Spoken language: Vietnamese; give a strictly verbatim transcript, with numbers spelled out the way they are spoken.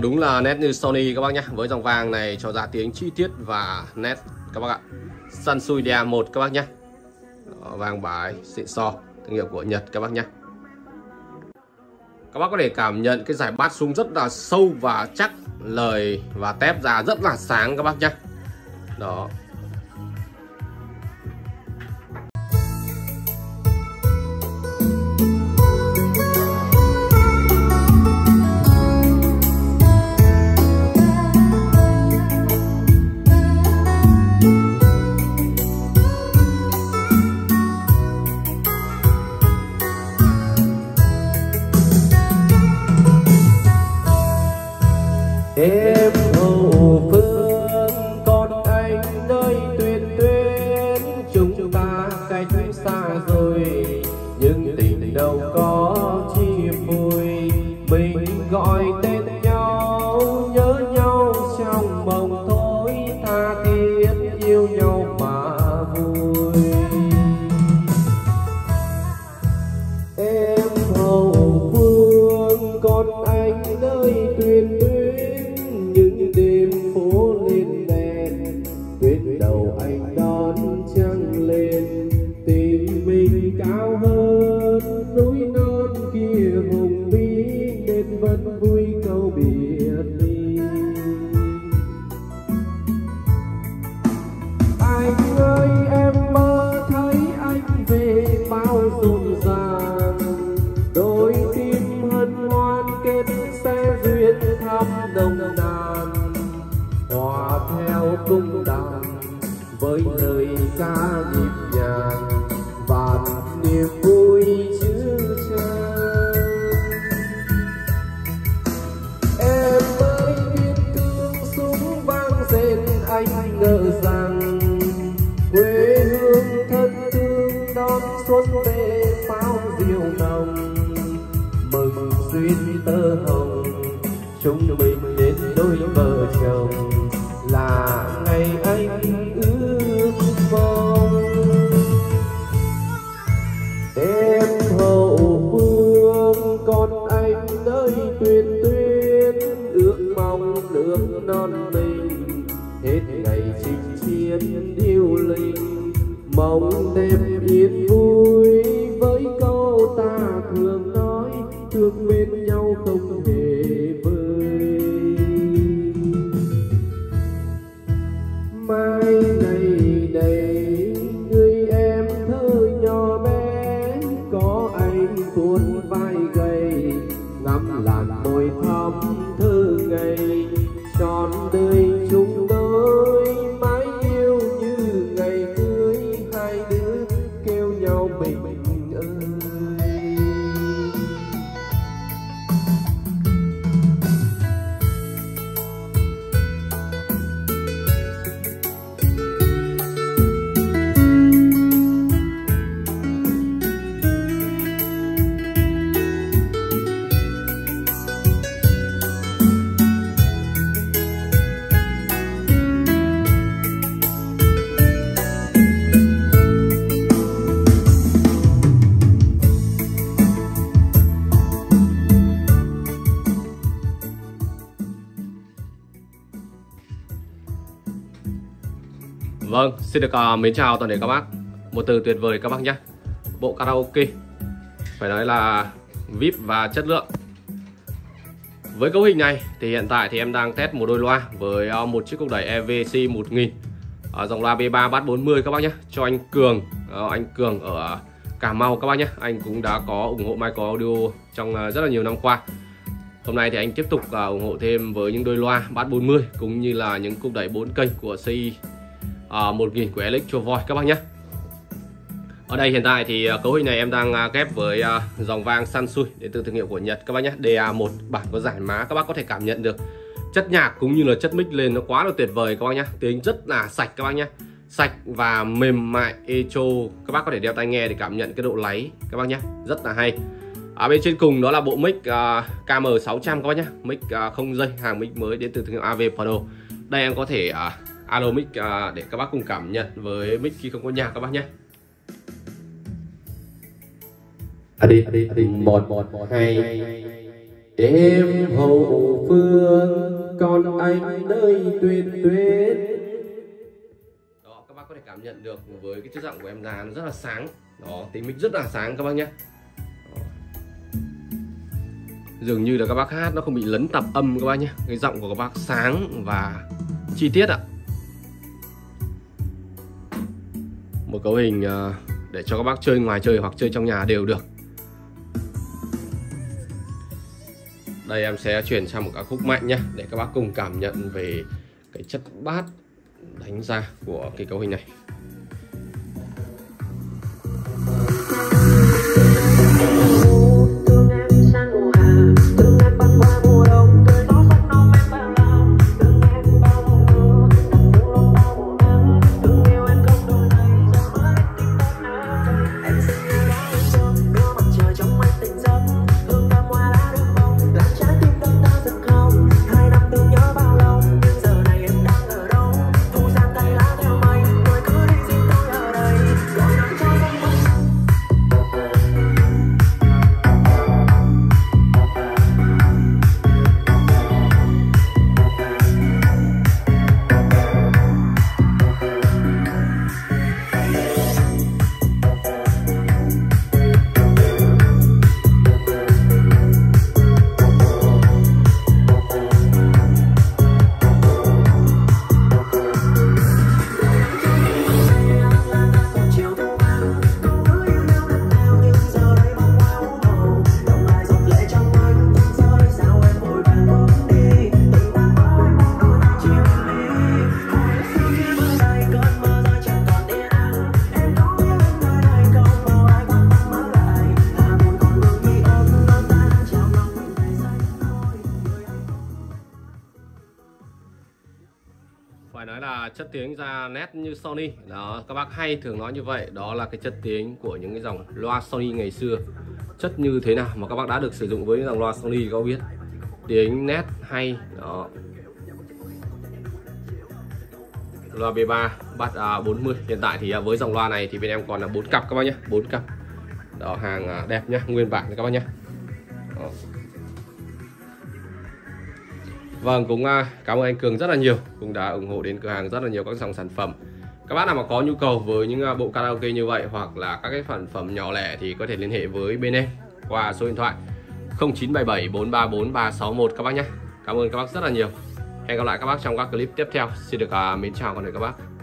đúng là nét như Sony các bác nhé. Với dòng vàng này cho ra tiếng chi tiết và nét các bác ạ. Sansui đê a một các bác nhé. Đó, vàng bái xịn sò, thương hiệu của Nhật các bác nhé. Các bác có thể cảm nhận cái giải bát súng rất là sâu và chắc, lời và tép ra rất là sáng các bác nhé. Đó. Em hậu phương con anh nơi tuyên tuyến, chúng ta cách xa rồi nhưng tình đâu có chi vui. Mình gọi tên nhau nhớ nhau trong mộng thôi, tha thiết yêu nhau mà vui. Em hậu phương con anh nơi tuyên tuyến, những đêm phố lên đèn tuyết đầu anh đón trăng lên. Tình mình cao hơn núi non kia hùng vĩ nên vẫn vui câu biệt ly. Anh ơi em mơ thấy anh về bao rộn ràng, đôi tim hân hoan kết sẽ duyên thắm nồng nàn, hòa theo cung đàn với lời ca nhịp nhàng và niềm vui chứa chan. Em ơi biên cương súng vang rền anh ngỡ rằng quê hương thân thương đón xuân về pháo diều nồng. Mừng duyên tơ hồng chúng mình đến đôi vợ chồng, là ngày anh ước mong. Em hậu phương con anh nơi tuyên tuyến, ước mong nước non mình hết ngày chinh chiến điêu linh. Mong đêm yên vui với câu ta thường nói, thương bên nhau không hề vơi. Mai này đây người em thơ nhỏ bé, có anh tuôn vai gầy ngắm làn môi thắm thơ ngây. Trọn đời chúng đôi mãi yêu như ngày cưới, hai đứa kêu nhau mình ơi. Vâng, xin được uh, mến chào toàn thể các bác. Một từ tuyệt vời các bác nhé. Bộ karaoke phải nói là vê i pê và chất lượng. Với cấu hình này thì hiện tại thì em đang test một đôi loa với uh, một chiếc cục đẩy e vê xê một nghìn, uh, dòng loa B ba Bass bốn mươi các bác nhé, cho anh Cường. uh, Anh Cường ở Cà Mau các bác nhé. Anh cũng đã có ủng hộ Micro Audio trong uh, rất là nhiều năm qua. Hôm nay thì anh tiếp tục uh, ủng hộ thêm với những đôi loa Bass bốn mươi cũng như là những cục đẩy bốn kênh của xê i uh, một nghìn của Electro Voice các bác nhé. Ở đây hiện tại thì uh, cấu hình này em đang uh, ghép với uh, dòng vang Sansui đến từ thương hiệu của Nhật các bác nhé, đê a một bản có giải má. Các bác có thể cảm nhận được chất nhạc cũng như là chất mic lên nó quá là tuyệt vời các bác nhé. Tiếng rất là sạch các bác nhé, sạch và mềm mại echo. Các bác có thể đeo tai nghe để cảm nhận cái độ láy các bác nhé, rất là hay. Ở bên trên cùng đó là bộ mic uh, K M sáu trăm các bác nhé, mic uh, không dây, hàng mic mới đến từ thương hiệu a vê Pro. Đây em có thể uh, alo mic uh, để các bác cùng cảm nhận với mic khi không có nhạc các bác nhé. Đi đi một một hai Em hậu phương còn anh nơi tuyệt tuyết. Đó, các bác có thể cảm nhận được với cái chất giọng của em già nó rất là sáng. Đó, tiếng mic rất là sáng các bác nhé. Dường như là các bác hát nó không bị lấn tạp âm các bác nhé. Cái giọng của các bác sáng và chi tiết ạ. Một cấu hình để cho các bác chơi ngoài trời hoặc chơi trong nhà đều được. Đây em sẽ chuyển sang một ca khúc mạnh nhé, để các bác cùng cảm nhận về cái chất bass đánh ra của cái cấu hình này. Phải nói là chất tiếng ra nét như Sony. Đó, các bác hay thường nói như vậy. Đó là cái chất tiếng của những cái dòng loa Sony ngày xưa. Chất như thế nào mà các bác đã được sử dụng với dòng loa Sony thì các bác biết. Tiếng nét hay. Đó. Loa B ba bắt à, bốn mươi. Hiện tại thì à, với dòng loa này thì bên em còn là bốn cặp các bác nhé, bốn cặp. Đó, hàng à, đẹp nhá, nguyên bản các bác nhé. Đó. Vâng, cũng cảm ơn anh Cường rất là nhiều, cũng đã ủng hộ đến cửa hàng rất là nhiều các dòng sản phẩm. Các bác nào mà có nhu cầu với những bộ karaoke như vậy hoặc là các cái sản phẩm nhỏ lẻ thì có thể liên hệ với bên em qua số điện thoại không chín bảy bảy bốn ba bốn ba sáu một các bác nhé. Cảm ơn các bác rất là nhiều. Hẹn gặp lại các bác trong các clip tiếp theo. Xin được uh, mến chào toàn thể các bác.